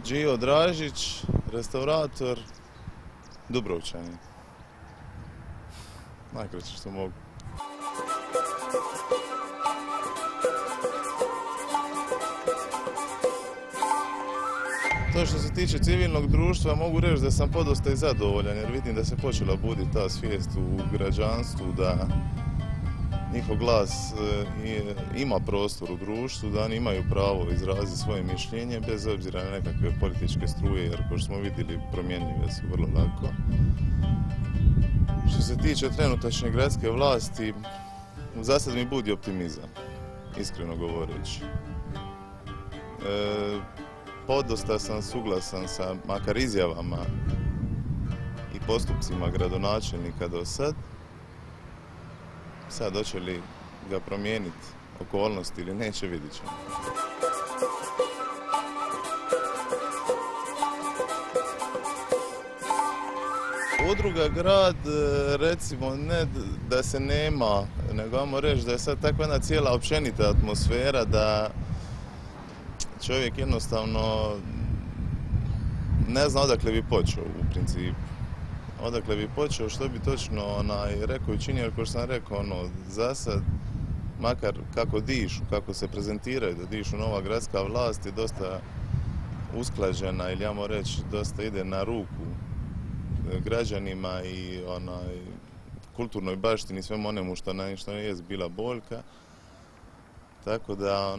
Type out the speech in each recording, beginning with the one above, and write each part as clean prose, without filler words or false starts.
Đio Dražić, restaurator, Dubrovčani. Najkraće što mogu. To što se tiče civilnog društva, mogu reći da sam podosta i zadovoljan jer vidim da se počela buditi ta svijest u građanstvu, da njihov glas ima prostor u društvu, da oni imaju pravo izraziti svoje mišljenje bez obzira na nekakve političke struje, jer kao što smo vidjeli promjenjive su vrlo lako. Što se tiče trenutačne gradske vlasti, za sad mi budi optimizam, iskreno govoreći. Podosta sam suglasan sa makar izjavama i postupcima gradonačelnika do sad. Sad hoće li ga promijeniti okolnosti ili neće, vidit ćemo. Udruga grad, recimo, ne da se nema, nego vamo reći da je sad takva jedna cijela općenita atmosfera da čovjek jednostavno ne zna odakle bi počeo u principu. Odakle bi počeo, što bi točno rekao i činio, jer kao što sam rekao, za sad, makar kako dišu, kako se prezentiraju da dišu nova gradska vlast je dosta usklađena ili ajmo reći dosta ide na ruku građanima i kulturnoj baštini, svemu onemu što ne je bila boljka. Tako da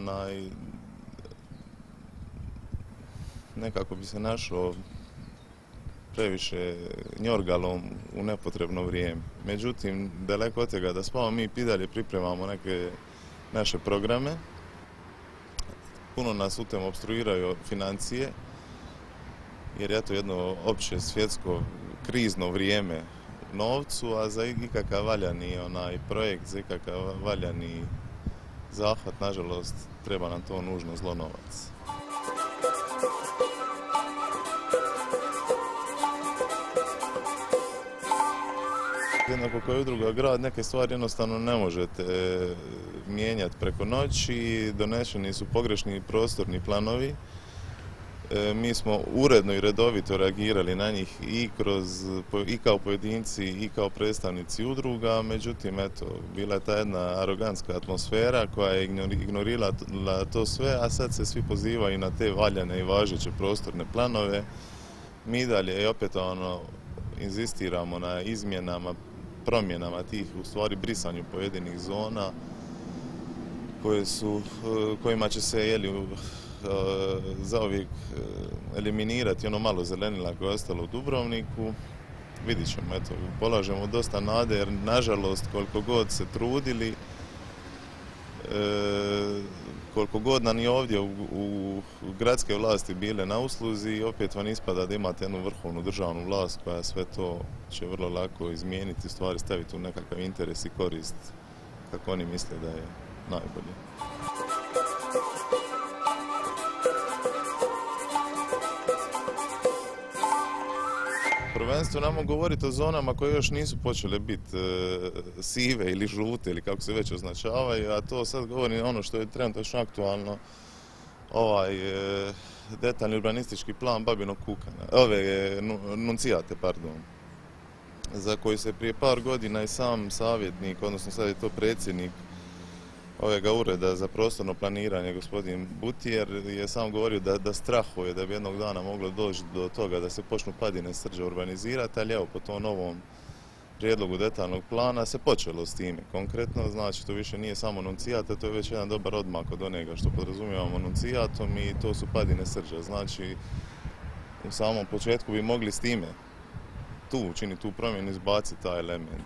nekako bi se našlo previše njorgalom u nepotrebno vrijeme. Međutim, daleko od toga da spavamo, mi i dalje pripremamo neke naše programe. Puno nas u tem opstruiraju financije, jer je to jedno opće svjetsko krizno vrijeme novcu, a za ikakav valjani projekt, za ikakav valjani zahvat, nažalost, treba nam to nužno zlo novac. Jednako kao i udruga grad, neke stvari jednostavno ne možete mijenjati preko noći, doneseni su pogrešni prostorni planovi. Mi smo uredno i redovito reagirali na njih i kao pojedinci i kao predstavnici udruga, međutim, eto, bila je ta jedna arogantska atmosfera koja je ignorirala to sve, a sad se svi pozivaju na te valjane i važeće prostorne planove. Mi dalje opet inzistiramo na izmjenama, promjenama tih, u stvari brisanju pojedinih zona kojima će se zauvijek eliminirati ono malo zelenila koje je ostalo u Dubrovniku. Vidit ćemo, eto, polažemo dosta nade jer nažalost koliko god se trudili, koliko god nam i ovdje u gradske vlasti bile na usluzi, opet vam ispada da imate jednu vrhovnu državnu vlast koja sve to će vrlo lako izmijeniti, stvari staviti u nekakav interes i korist kako oni misle da je najbolje. Prvenstveno namo govoriti o zonama koje još nisu počele biti sive ili žute ili kako se već označavaju, a to sad govorim ono što je trenutno aktualno, detaljni urbanistički plan Babinog Kukana, Nuncijate, pardon, za koji se prije par godina i sam savjetnik, odnosno sad je to predsjednik ovega ureda za prostorno planiranje, gospodin Butijer, je sam govorio da strahuje da bi jednog dana moglo doći do toga da se počnu Padine Srđa urbanizirati, ali evo po tom novom prijedlogu detaljnog plana se počelo s time. Konkretno, znači to više nije samo Nuncijata, to je već jedan dobar odmak od onega što podrazumijevamo Nuncijatom i to su Padine Srđa. Znači, u samom početku bi mogli s time učiniti tu promjenu, izbaciti taj element.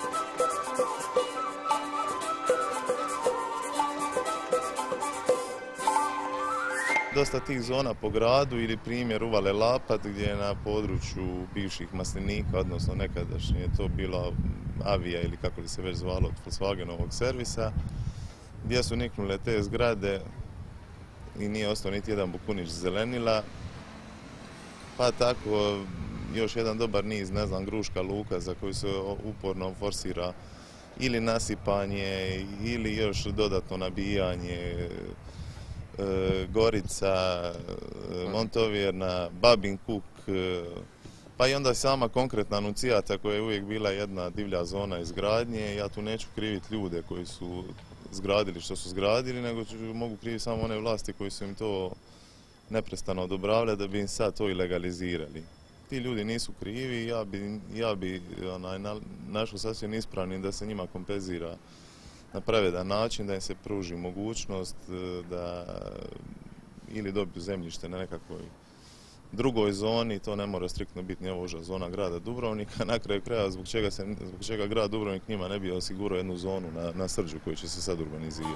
Dosta tih zona po gradu ili primjer Uvale Lapat gdje je na području bivših maslinika, odnosno nekadašnje je to bila Avija ili kako li se već zvalo od Volkswagenovog servisa, gdje su niknule te zgrade i nije ostao niti jedan bukunić zelenila, pa tako još jedan dobar niz, ne znam, Gruška luka za koju se uporno forsira ili nasipanje ili još dodatno nabijanje Gorica, Montovjerna, Babin Kuk, pa i onda sama konkretna Anunciata koja je uvijek bila jedna divlja zona izgradnje. Ja tu neću kriviti ljude koji su zgradili što su zgradili, nego mogu kriviti samo one vlasti koji su im to neprestano odobravale da bi im sad to i legalizirali. Ti ljudi nisu krivi, ja bi našao sasvim ispravnim da se njima kompenzira na pravedan način, da im se pruži mogućnost da ili dobiju zemljište na nekakvoj drugoj zoni, to ne mora striktno biti ni ovo uža zona grada Dubrovnika. Na kraju kraja zbog čega grad Dubrovnik njima ne bi osigurao jednu zonu na Srđu koju će se sad urbanizirati.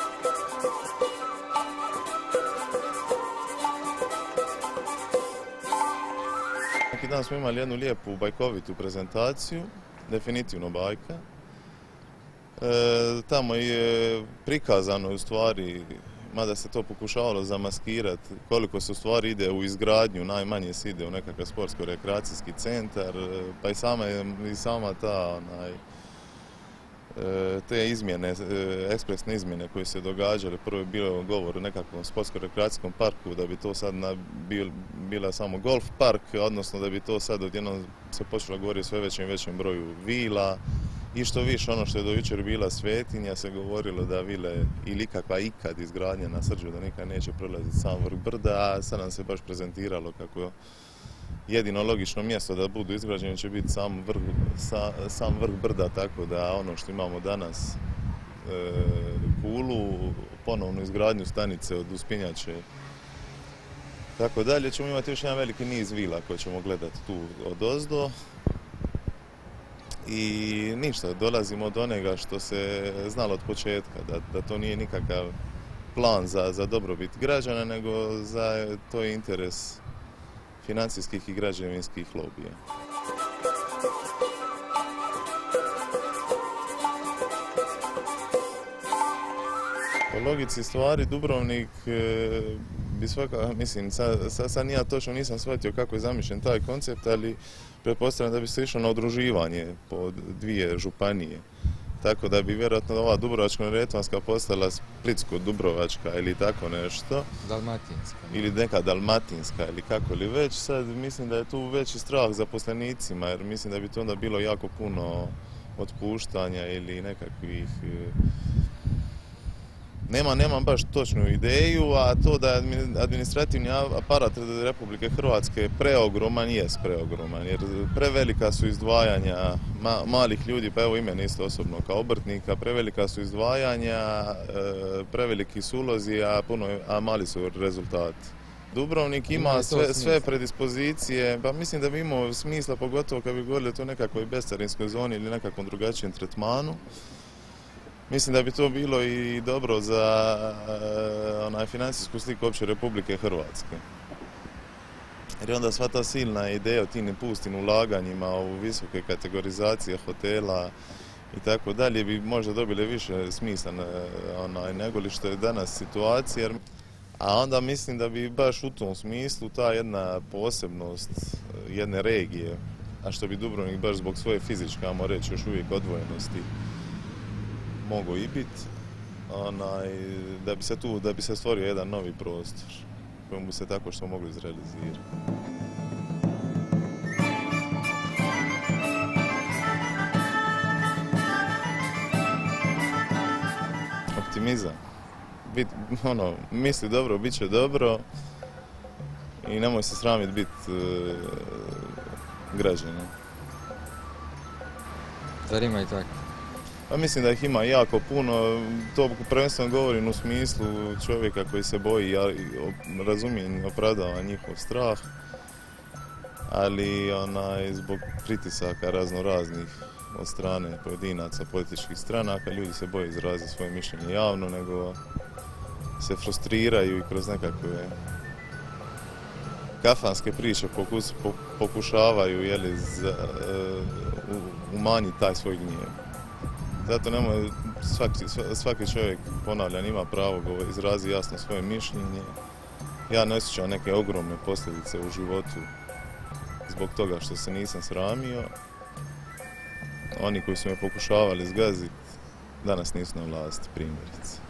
Neki dan smo imali jednu lijepu bajkovitu prezentaciju, definitivno bajka. Tamo je prikazano u stvari, mada se to pokušavalo zamaskirati, koliko se u stvari ide u izgradnju, najmanje se ide u nekakav sportsko-rekreacijski centar, pa i sama ta te izmjene, ekspresne izmjene koje se događale. Prvo je bilo govor o nekakvom sportsko-rekreacijskom parku, da bi to sad bila samo golf park, odnosno da bi to sad odjednom se počelo govoriti o sve većem i većem broju vila. I što više, ono što je do jučer bila svetinja, se govorilo da vile ili ikakva ikad izgradnja na Srđu, da nikad neće prolaziti sam vrh brda, a sad nam se baš prezentiralo kako jedino logično mjesto da budu izgrađeni će biti sam vrh brda, tako da ono što imamo danas, kulu, ponovnu izgradnju stanice od uspinjače, tako dalje, ćemo imati još jedan veliki niz vila koje ćemo gledati tu odozdo. I ništa, dolazimo do onega što se znalo od početka, da to nije nikakav plan za dobrobit građana, nego to je interes financijskih i građevinskih lobija. Po logici stvari Dubrovnik bi svaka, mislim, sad ja točno nisam shvatio kako je zamišljen taj koncept, ali pretpostavljam da bi se išlo na udruživanje po dvije županije. Tako da bi vjerojatno ova Dubrovačko-neretvanska postala Splitsko-Dubrovačka ili tako nešto. Dalmatinska. Ili neka Dalmatinska ili kako li već. Sad mislim da je tu veći strah zaposlenicima, jer mislim da bi to onda bilo jako puno otpuštanja ili nekakvih... Nemam baš točnu ideju, a to da je administrativni aparat Republike Hrvatske preogroman, jest preogroman, jer prevelika su izdvajanja malih ljudi, pa evo i mene isto osobno kao obrtnika, prevelika su izdvajanja, preveliki su ulozi, a mali su rezultati. Dubrovnik ima sve predispozicije, pa mislim da bi imao smisla, pogotovo kad bi govorili o toj nekakvoj bescarinskoj zoni ili nekakvom drugačijem tretmanu. Mislim da bi to bilo i dobro za financijsku sliku opće Republike Hrvatske. Jer onda sva ta silna ideja o tim pustim ulaganjima u visoke kategorizacije hotela i tako dalje bi možda dobile više smisla nego li što je danas situacija. A onda mislim da bi baš u tom smislu ta jedna posebnost jedne regije, a što bi Dubrovnik baš zbog svoje fizičke, ajmo reći, još uvijek odvojenosti mogu i biti, da bi se stvorio jedan novi prostor kojim bi se tako što mogli izrealizirati. Optimizam. Misli dobro, bit će dobro i nemoj se sramiti biti građanin. Zar ima i tako? Pa mislim da ih ima jako puno, to prvenstveno govorim u smislu čovjeka koji se boji, ja razumijem i opravdavam njihov strah, ali zbog pritisaka raznoraznih od strane pojedinaca, političkih stranaka, ljudi se boje izraziti svoje mišljenje javno, nego se frustriraju i kroz nekakve kafanske priče pokušavaju umanjiti taj svoj gnjev. Zato svaki čovjek, ponavljam, ima pravo izrazi jasno svoje mišljenje. Ja ne osjećam neke ogromne posljedice u životu zbog toga što se nisam sramio. Oni koji su me pokušavali zgaziti, danas nisu na vlasti, primjerice.